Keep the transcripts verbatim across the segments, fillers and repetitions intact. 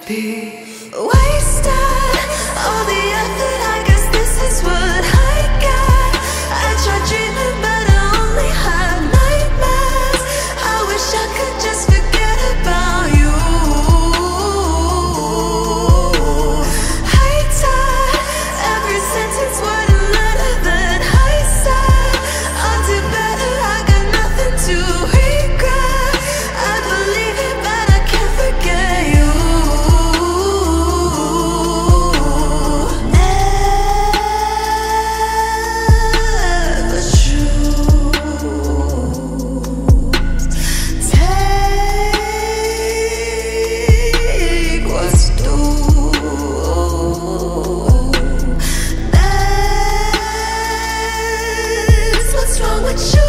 be wasted. All the effort, I guess this is what I got. I tried dreaming, but I only had nightmares. I wish I could just forget about you. Hater, every sentence worded letter that I said. I'll do better, I got nothing to regret. I believe it, but I can't forget you. Never true. Take what's due. That's what's wrong with you.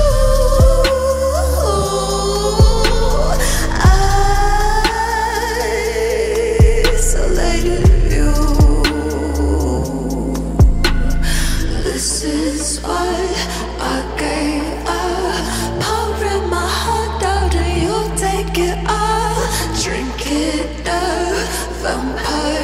Isolated you. This is what I gave up. Pouring my heart out and you take it all. Drink it up, vampire.